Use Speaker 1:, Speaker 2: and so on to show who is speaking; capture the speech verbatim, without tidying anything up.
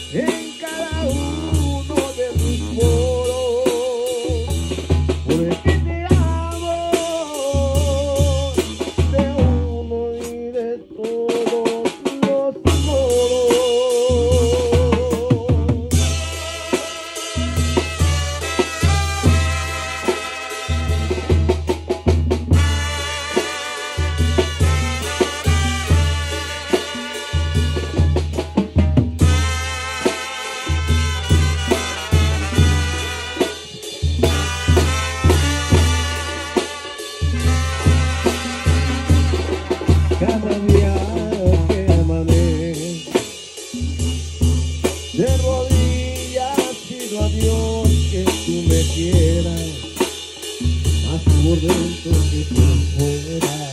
Speaker 1: en cada uno de mis poros, porque te amo de uno y de todos los modos. Cada día que amanece, de rodillas pido a Dios que tú me quieras, más por dentro que por fuera.